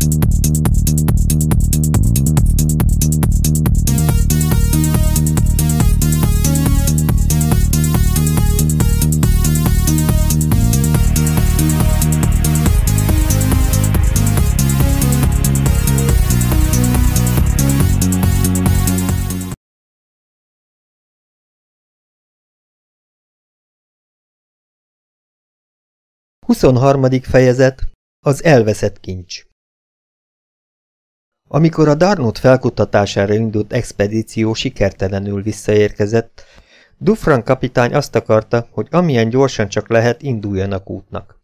23. fejezet. Az elveszett kincs. Amikor a Darnot felkutatására indult expedíció sikertelenül visszaérkezett, Dufresne kapitány azt akarta, hogy amilyen gyorsan csak lehet, induljanak útnak.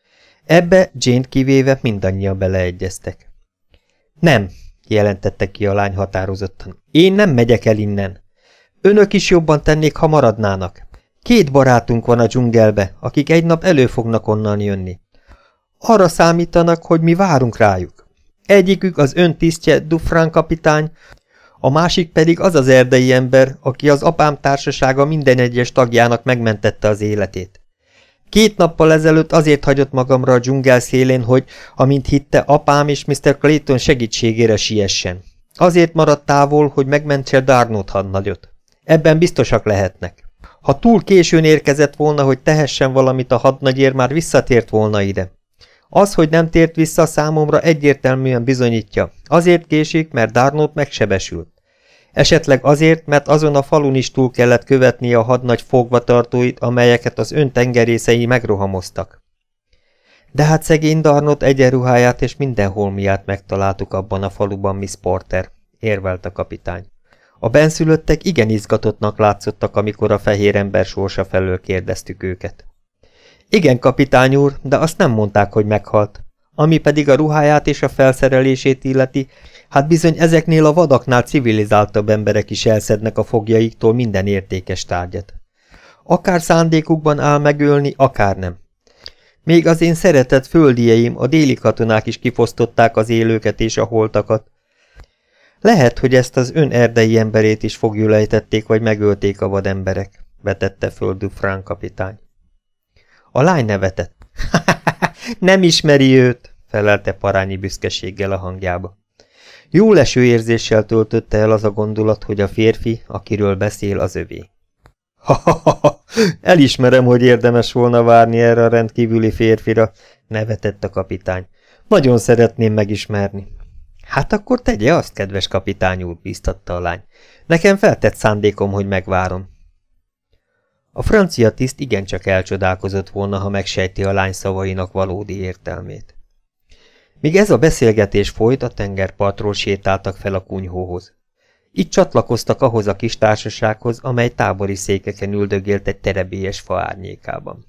Ebbe Jane-t kivéve mindannyian beleegyeztek. Nem, jelentette ki a lány határozottan. Én nem megyek el innen. Önök is jobban tennék, ha maradnának. 2 barátunk van a dzsungelbe, akik egy nap elő fognak onnan jönni. Arra számítanak, hogy mi várunk rájuk. Egyikük az ön tisztje, Dufresne kapitány, a másik pedig az az erdei ember, aki az apám társasága minden egyes tagjának megmentette az életét. 2 nappal ezelőtt azért hagyott magamra a dzsungel szélén, hogy, amint hitte, apám és Mr. Clayton segítségére siessen. Azért maradt távol, hogy megmentse Darnot hadnagyot. Ebben biztosak lehetnek. Ha túl későn érkezett volna, hogy tehessen valamit a hadnagyér, már visszatért volna ide. Az, hogy nem tért vissza, számomra egyértelműen bizonyítja. Azért késik, mert Darnot megsebesült. Esetleg azért, mert azon a falun is túl kellett követnie a hadnagy fogvatartóit, amelyeket az ön tengerészei megrohamoztak. De hát szegény Darnot egyenruháját és minden holmiát megtaláltuk abban a faluban, Miss Porter, érvelt a kapitány. A benszülöttek igen izgatottnak látszottak, amikor a fehér ember sorsa felől kérdeztük őket. Igen, kapitány úr, de azt nem mondták, hogy meghalt. Ami pedig a ruháját és a felszerelését illeti, hát bizony ezeknél a vadaknál civilizáltabb emberek is elszednek a foglyaiktól minden értékes tárgyat. Akár szándékukban áll megölni, akár nem. Még az én szeretett földieim, a déli katonák is kifosztották az élőket és a holtakat. Lehet, hogy ezt az ön erdei emberét is foglyul ejtették, vagy megölték a vademberek, vetette föl Dufresne kapitány. A lány nevetett. Nem ismeri őt, felelte parányi büszkeséggel a hangjába. Jó leső érzéssel töltötte el az a gondolat, hogy a férfi, akiről beszél, az övé. Elismerem, hogy érdemes volna várni erre a rendkívüli férfira, nevetett a kapitány. Nagyon szeretném megismerni. Hát akkor tegye azt, kedves kapitány úr, bíztatta a lány. Nekem feltett szándékom, hogy megvárom. A francia tiszt igencsak elcsodálkozott volna, ha megsejti a lány szavainak valódi értelmét. Míg ez a beszélgetés folyt, a tengerpartról sétáltak fel a kunyhóhoz. Itt csatlakoztak ahhoz a kis társasághoz, amely tábori székeken üldögélt egy terebélyes fa árnyékában.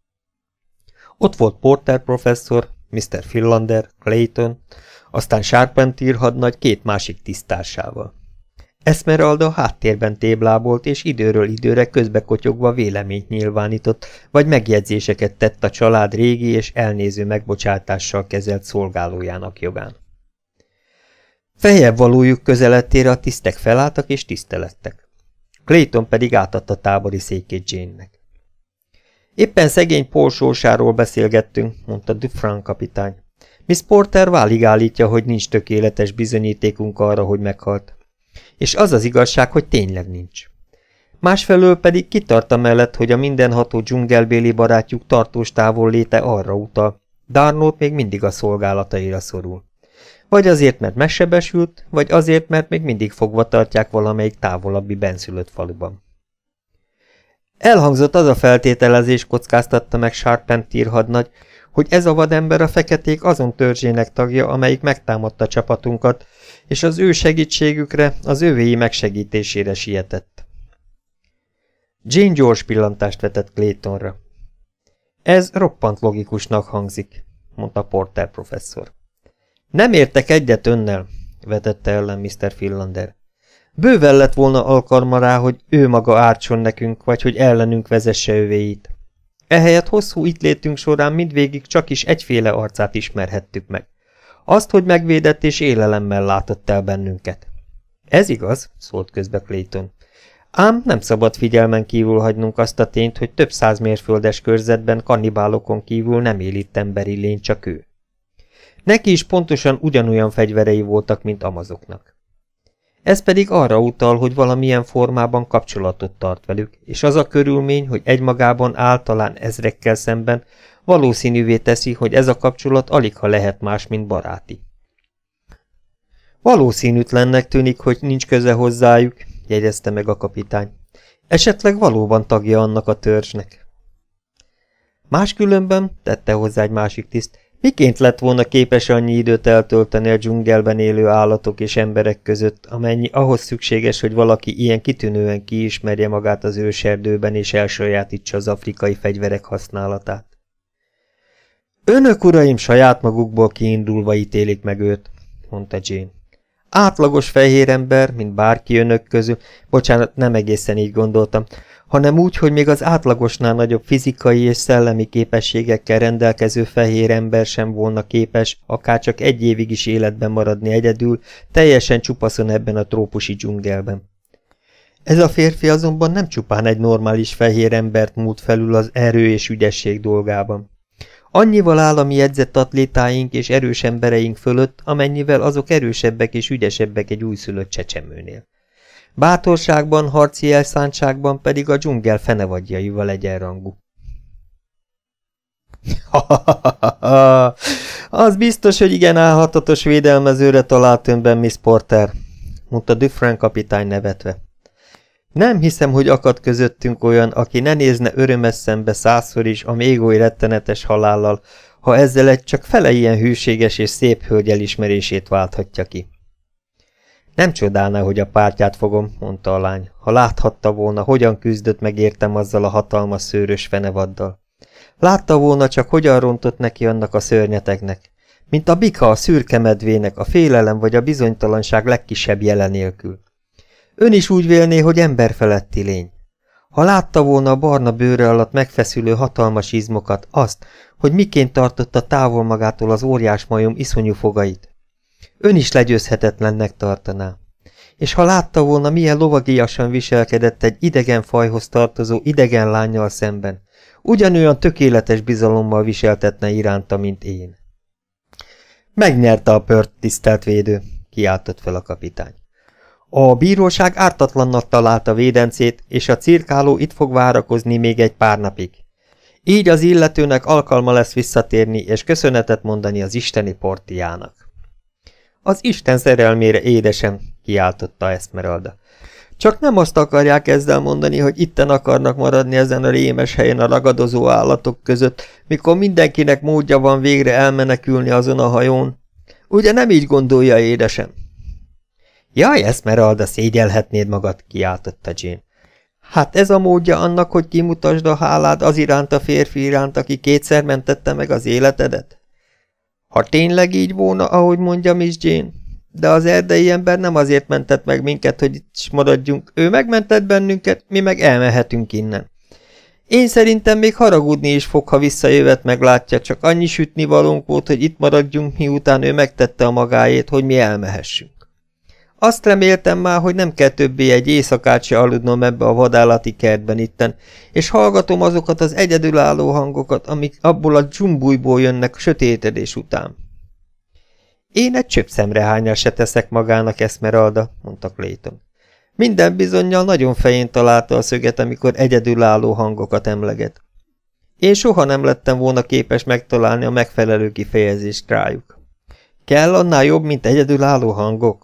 Ott volt Porter professzor, Mr. Philander, Clayton, aztán Charpentier hadnagy 2 másik tisztársával. Esmeralda háttérben téblábolt, és időről időre közbekotyogva véleményt nyilvánított, vagy megjegyzéseket tett a család régi és elnéző megbocsátással kezelt szolgálójának jogán. Feljebb valójuk közelettére a tisztek felálltak és tisztelettek. Clayton pedig átadta tábori székét Jane-nek. Éppen szegény Paul sorsáról beszélgettünk, mondta Dufresne kapitány. Miss Porter válig állítja, hogy nincs tökéletes bizonyítékunk arra, hogy meghalt. És az az igazság, hogy tényleg nincs. Másfelől pedig kitart amellett, hogy a mindenható dzsungelbéli barátjuk tartós távolléte arra utal, Darnot még mindig a szolgálataira szorul. Vagy azért, mert megsebesült, vagy azért, mert még mindig fogva tartják valamelyik távolabbi benszülött faluban. Elhangzott az a feltételezés, kockáztatta meg Charpentier hadnagy, hogy ez a vadember a feketék azon törzsének tagja, amelyik megtámadta csapatunkat, és az ő segítségükre, az övéi megsegítésére sietett. Jane gyors pillantást vetett Claytonra. Ez roppant logikusnak hangzik, mondta Porter professzor. Nem értek egyet önnel, vetette ellen Mr. Philander. Bőven lett volna alkalma rá, hogy ő maga ártson nekünk, vagy hogy ellenünk vezesse övéit. Ehelyett hosszú itt létünk során mindvégig csak is egyféle arcát ismerhettük meg. Azt, hogy megvédett és élelemmel látott el bennünket. Ez igaz, szólt közbe Clayton. Ám nem szabad figyelmen kívül hagynunk azt a tényt, hogy több 100 mérföldes körzetben kannibálokon kívül nem él itt emberi lény, csak ő. Neki is pontosan ugyanolyan fegyverei voltak, mint Amazoknak. Ez pedig arra utal, hogy valamilyen formában kapcsolatot tart velük, és az a körülmény, hogy egymagában talán ezrekkel szemben valószínűvé teszi, hogy ez a kapcsolat aligha lehet más, mint baráti. Valószínűtlennek tűnik, hogy nincs köze hozzájuk, jegyezte meg a kapitány. Esetleg valóban tagja annak a törzsnek. Máskülönben, tette hozzá egy másik tiszt, miként lett volna képes annyi időt eltölteni a dzsungelben élő állatok és emberek között, amennyi ahhoz szükséges, hogy valaki ilyen kitűnően kiismerje magát az őserdőben és elsajátítsa az afrikai fegyverek használatát. Önök, uraim, saját magukból kiindulva ítélik meg őt, mondta Jane. Átlagos fehér ember, mint bárki önök közül, bocsánat, nem egészen így gondoltam, hanem úgy, hogy még az átlagosnál nagyobb fizikai és szellemi képességekkel rendelkező fehér ember sem volna képes, akárcsak egy évig is életben maradni egyedül, teljesen csupaszon ebben a trópusi dzsungelben. Ez a férfi azonban nem csupán egy normális fehér embert múlt felül az erő és ügyesség dolgában. Annyival áll a mi edzett atlétáink és erős embereink fölött, amennyivel azok erősebbek és ügyesebbek egy újszülött csecsemőnél. Bátorságban, harci elszántságban pedig a dzsungel fenevadjaival egyenrangú. Az biztos, hogy igen álhatatos védelmezőre talált önben, Miss Porter, mondta Dufresne kapitány nevetve. Nem hiszem, hogy akad közöttünk olyan, aki ne nézne örömes szembe 100-szor is a még oly rettenetes halállal, ha ezzel egy csak fele ilyen hűséges és szép hölgy elismerését válthatja ki. Nem csodálná, hogy a pártját fogom, mondta a lány, ha láthatta volna, hogyan küzdött meg értem azzal a hatalmas szőrös fenevaddal. Látta volna csak, hogyan rontott neki annak a szörnyeteknek, mint a bika a szürke medvének, a félelem vagy a bizonytalanság legkisebb jele nélkül. Ön is úgy vélné, hogy emberfeletti lény. Ha látta volna a barna bőre alatt megfeszülő hatalmas izmokat, azt, hogy miként tartotta távol magától az óriás majom iszonyú fogait, ön is legyőzhetetlennek tartaná. És ha látta volna, milyen lovagiasan viselkedett egy idegen fajhoz tartozó idegen lánnyal szemben, ugyanolyan tökéletes bizalommal viseltetne iránta, mint én. Megnyerte a pört, tisztelt védő, kiáltott fel a kapitány. A bíróság ártatlannak találta védencét, és a cirkáló itt fog várakozni még egy pár napig. Így az illetőnek alkalma lesz visszatérni, és köszönetet mondani az isteni portiának. Az Isten szerelmére, édesem, kiáltotta Esmeralda. Csak nem azt akarják ezzel mondani, hogy itten akarnak maradni ezen a rémes helyen a ragadozó állatok között, mikor mindenkinek módja van végre elmenekülni azon a hajón. Ugye nem így gondolja, édesem? Jaj, Esmeralda, szégyelhetnéd magad, kiáltotta Jane. Hát ez a módja annak, hogy kimutasd a hálád az iránt a férfi iránt, aki kétszer mentette meg az életedet? Ha tényleg így volna, ahogy mondja Miss Jane, de az erdei ember nem azért mentett meg minket, hogy itt is maradjunk, ő megmentett bennünket, mi meg elmehetünk innen. Én szerintem még haragudni is fog, ha visszajövet meglátja, csak annyi sütni valónk volt, hogy itt maradjunk, miután ő megtette a magáét, hogy mi elmehessünk. Azt reméltem már, hogy nem kell többé egy éjszakát se aludnom ebbe a vadállati kertben itten, és hallgatom azokat az egyedülálló hangokat, amik abból a dzsumbújból jönnek sötétedés után. Én egy csöpszemrehányal se teszek magának, Esmeralda, mondta Clayton. Minden bizonnyal nagyon fején találta a szöget, amikor egyedülálló hangokat emleget. Én soha nem lettem volna képes megtalálni a megfelelő kifejezést rájuk. Kell annál jobb, mint egyedülálló hangok?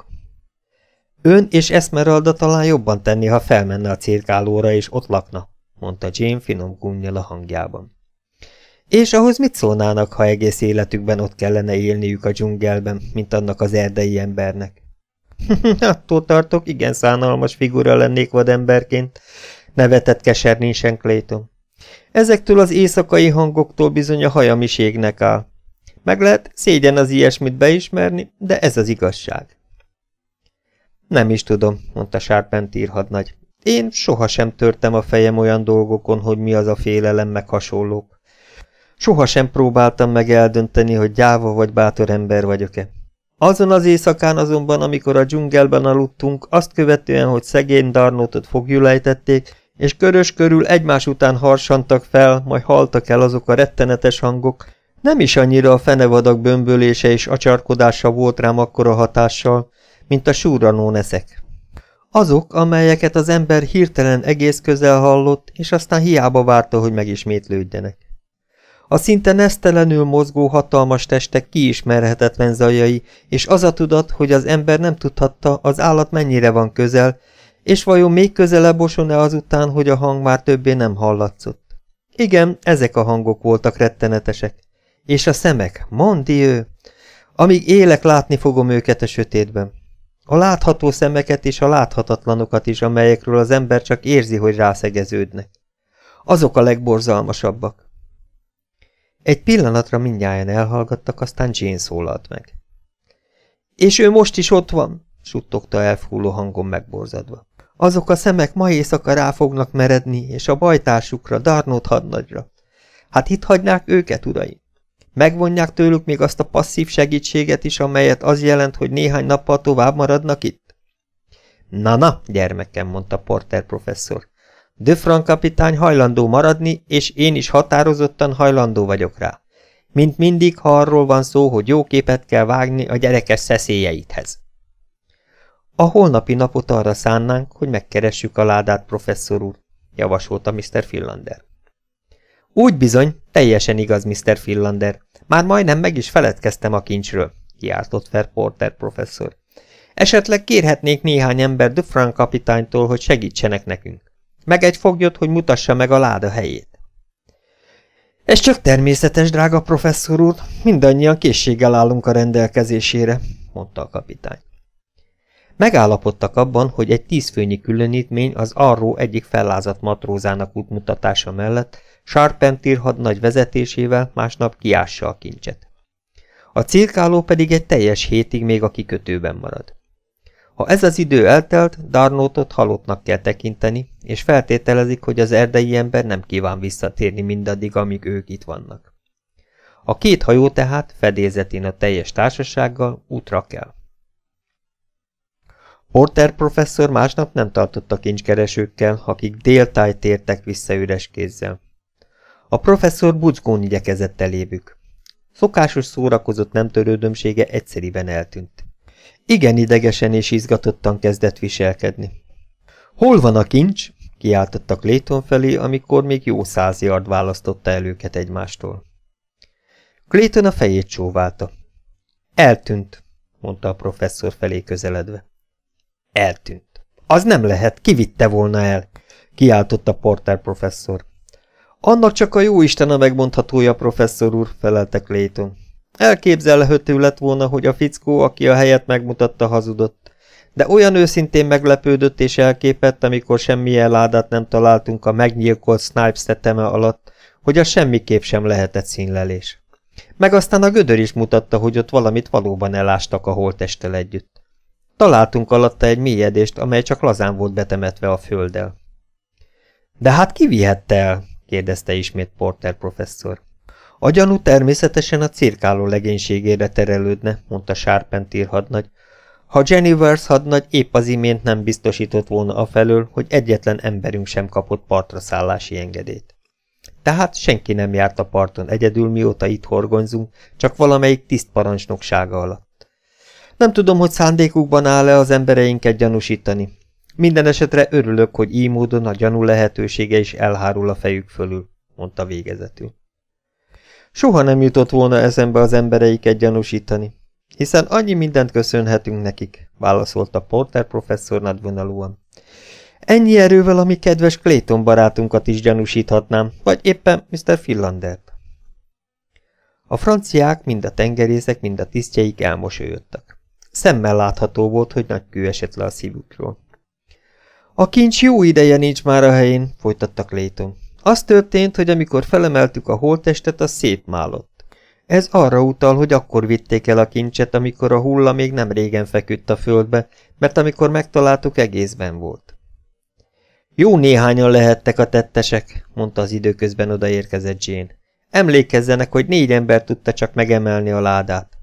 Ön és Esmeralda talán jobban tenni, ha felmenne a cirkálóra és ott lakna, mondta Jane finom gúnnyal a hangjában. És ahhoz mit szólnának, ha egész életükben ott kellene élniük a dzsungelben, mint annak az erdei embernek? Attól tartok, igen szánalmas figura lennék vademberként, nevetett kesernyésen Clayton. Ezektől az éjszakai hangoktól bizony a hajam is égnek áll. Meg lehet szégyen az ilyesmit beismerni, de ez az igazság. Nem is tudom, mondta Charpentier hadnagy. Én sohasem törtem a fejem olyan dolgokon, hogy mi az a félelem meg hasonlók. Sohasem próbáltam meg eldönteni, hogy gyáva vagy bátor ember vagyok-e. Azon az éjszakán azonban, amikor a dzsungelben aludtunk, azt követően, hogy szegény Darnotot foglyul ejtették, és körös körül egymás után harsantak fel, majd haltak el azok a rettenetes hangok, Nem is annyira a fenevadak bömbölése és acsarkodása volt rám akkora hatással, mint a surranó neszek. Azok, amelyeket az ember hirtelen egész közel hallott, és aztán hiába várta, hogy megismétlődjenek. A szinte nesztelenül mozgó hatalmas testek kiismerhetetlen zajai, és az a tudat, hogy az ember nem tudhatta, az állat mennyire van közel, és vajon még közelebb oson-e azután, hogy a hang már többé nem hallatszott. Igen, ezek a hangok voltak rettenetesek. És a szemek, mon Dieu! Amíg élek, látni fogom őket a sötétben. A látható szemeket és a láthatatlanokat is, amelyekről az ember csak érzi, hogy rászegeződnek. Azok a legborzalmasabbak. Egy pillanatra mindnyájan elhallgattak, aztán Jane szólalt meg. És ő most is ott van, suttogta elfúló hangon megborzadva. Azok a szemek ma éjszaka rá fognak meredni, és a bajtársukra, Darnot hadnagyra. Hát itt hagynák őket, uraim? Megvonják tőlük még azt a passzív segítséget is, amelyet az jelent, hogy néhány nappal tovább maradnak itt? Na, gyermekem, mondta Porter professzor. Dufresne kapitány hajlandó maradni, és én is határozottan hajlandó vagyok rá. Mint mindig, ha arról van szó, hogy jó képet kell vágni a gyerekes szeszélyeidhez. A holnapi napot arra szánnánk, hogy megkeressük a ládát, professzor úr, javasolta Mr. Philander. Úgy bizony, teljesen igaz, Mr. Philander. Már majdnem meg is feledkeztem a kincsről, kiáltott fel Porter professzor. Esetleg kérhetnék néhány ember Dufresne kapitánytól, hogy segítsenek nekünk. Meg egy foglyot, hogy mutassa meg a láda helyét. Ez csak természetes, drága professzor úr, mindannyian készséggel állunk a rendelkezésére, mondta a kapitány. Megállapodtak abban, hogy egy 10 főnyi különítmény az Arrow egyik fellázadt matrózának útmutatása mellett Charpentier hadnagy vezetésével másnap kiássa a kincset. A cirkáló pedig egy teljes hétig még a kikötőben marad. Ha ez az idő eltelt, Darnotot halottnak kell tekinteni, és feltételezik, hogy az erdei ember nem kíván visszatérni mindaddig, amíg ők itt vannak. A 2 hajó tehát fedélzetén a teljes társasággal útra kell. Porter professzor másnap nem tartotta kincskeresőkkel, akik déltáj tértek vissza üres kézzel. A professzor buczgón igyekezett elébük. Szokásos szórakozott nem törődömsége egyszeriben eltűnt. Igen idegesen és izgatottan kezdett viselkedni. Hol van a kincs? Kiáltottak Clayton felé, amikor még jó 100 yard választotta el őket egymástól. Clayton a fejét csóválta. Eltűnt, mondta a professzor felé közeledve. Eltűnt. Az nem lehet, kivitte volna el, kiáltotta Porter professzor. Annak csak a jóisten a megmondhatója, professzor úr, felelte Clayton. Elképzelhető lett volna, hogy a fickó, aki a helyet megmutatta, hazudott, de olyan őszintén meglepődött és elképett, amikor semmilyen ládát nem találtunk a megnyilkolt Snipes teteme alatt, hogy az semmiképp sem lehetett színlelés. Meg aztán a gödör is mutatta, hogy ott valamit valóban elástak a holttesttel együtt. Találtunk alatta egy mélyedést, amely csak lazán volt betemetve a földdel. De hát ki vihette el? Kérdezte ismét Porter professzor. A gyanú természetesen a cirkáló legénységére terelődne, mondta Charpentier hadnagy, ha Jennivers hadnagy épp az imént nem biztosított volna afelől, hogy egyetlen emberünk sem kapott partra szállási engedélyt. Tehát senki nem járt a parton egyedül, mióta itt horgonyzunk, csak valamelyik tisztparancsnoksága alatt. Nem tudom, hogy szándékukban áll-e az embereinket gyanúsítani. Minden esetre örülök, hogy így módon a gyanú lehetősége is elhárul a fejük fölül, mondta végezetül. Soha nem jutott volna eszembe az embereiket gyanúsítani, hiszen annyi mindent köszönhetünk nekik, válaszolta Porter professzor nagyvonalúan. Ennyi erővel a mi kedves Clayton barátunkat is gyanúsíthatnám, vagy éppen Mr. Philandert. A franciák, mind a tengerészek, mind a tisztjeik elmosolyodtak. Szemmel látható volt, hogy nagy kő esett le a szívükről. A kincs jó ideje nincs már a helyén, folytatta Clayton. Az történt, hogy amikor felemeltük a holttestet, az szétmálott. Ez arra utal, hogy akkor vitték el a kincset, amikor a hulla még nem régen feküdt a földbe, mert amikor megtaláltuk, egészben volt. Jó néhányan lehettek a tettesek, mondta az időközben odaérkezett Jane. Emlékezzenek, hogy 4 ember tudta csak megemelni a ládát.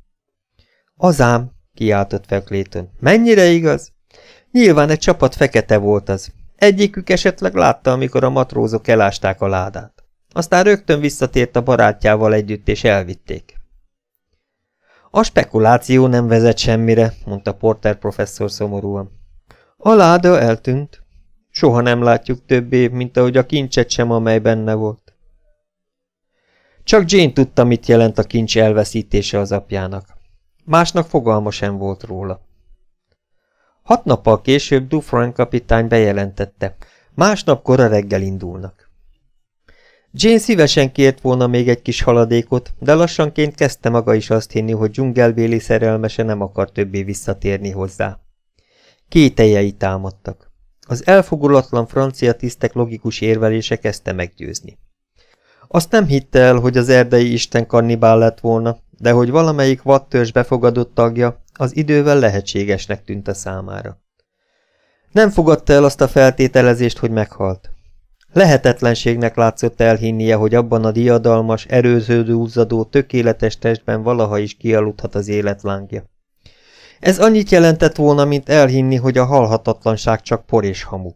Azám, kiáltott fel Clayton. Mennyire igaz? Nyilván egy csapat fekete volt az. Egyikük esetleg látta, amikor a matrózok elásták a ládát. Aztán rögtön visszatért a barátjával együtt, és elvitték. A spekuláció nem vezet semmire, mondta Porter professzor szomorúan. A láda eltűnt. Soha nem látjuk többé, mint ahogy a kincset sem, amely benne volt. Csak Jane tudta, mit jelent a kincs elveszítése az apjának. Másnak fogalma sem volt róla. 6 nappal később Dufresne kapitány bejelentette, másnap kora reggel indulnak. Jane szívesen kért volna még egy kis haladékot, de lassanként kezdte maga is azt hinni, hogy dzsungelbéli szerelmese nem akar többé visszatérni hozzá. Kételjei támadtak. Az elfogulatlan francia tisztek logikus érvelése kezdte meggyőzni. Azt nem hitte el, hogy az erdei isten kannibál lett volna, de hogy valamelyik vadtörzs befogadott tagja, az idővel lehetségesnek tűnt a számára. Nem fogadta el azt a feltételezést, hogy meghalt. Lehetetlenségnek látszott elhinnie, hogy abban a diadalmas, erőződő-uzzadó, tökéletes testben valaha is kialudhat az életlángja. Ez annyit jelentett volna, mint elhinni, hogy a halhatatlanság csak por és hamu.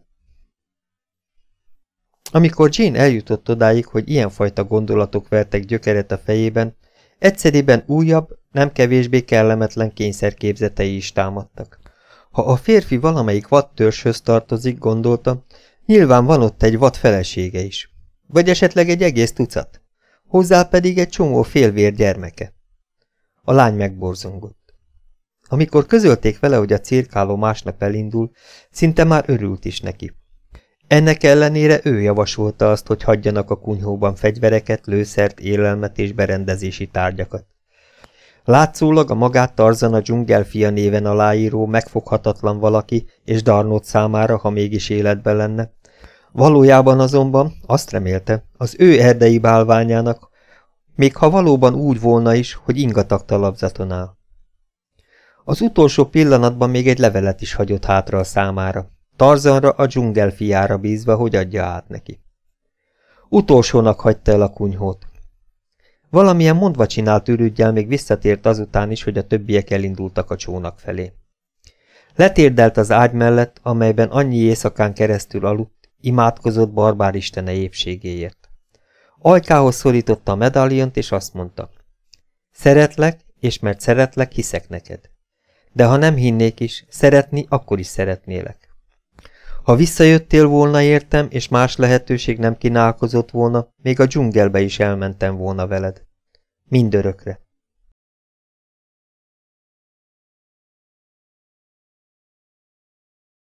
Amikor Jane eljutott odáig, hogy ilyenfajta gondolatok vertek gyökeret a fejében, egyszerűen újabb, nem kevésbé kellemetlen kényszerképzetei is támadtak. Ha a férfi valamelyik vadtörzshöz tartozik, gondolta, nyilván van ott egy vad felesége is. Vagy esetleg egy egész tucat. Hozzá pedig egy csomó félvér gyermeke. A lány megborzongott. Amikor közölték vele, hogy a cirkáló másnap elindul, szinte már örült is neki. Ennek ellenére ő javasolta azt, hogy hagyjanak a kunyhóban fegyvereket, lőszert, élelmet és berendezési tárgyakat. Látszólag a magát Tarzan a dzsungelfia néven aláíró megfoghatatlan valaki, és Darnot számára, ha mégis életben lenne. Valójában azonban, azt remélte, az ő erdei bálványának, még ha valóban úgy volna is, hogy ingatag talapzaton áll. Az utolsó pillanatban még egy levelet is hagyott hátra a számára, Tarzanra, a dzsungelfiára bízva, hogy adja át neki. Utolsónak hagyta el a kunyhót. Valamilyen mondva csinált ürüggyel még visszatért azután is, hogy a többiek elindultak a csónak felé. Letérdelt az ágy mellett, amelyben annyi éjszakán keresztül aludt, imádkozott barbár istene épségéért. Ajkához szorította a medaljont, és azt mondta: szeretlek, és mert szeretlek, hiszek neked. De ha nem hinnék is, szeretni, akkor is szeretnélek. Ha visszajöttél volna értem, és más lehetőség nem kínálkozott volna, még a dzsungelbe is elmentem volna veled. Mindörökre.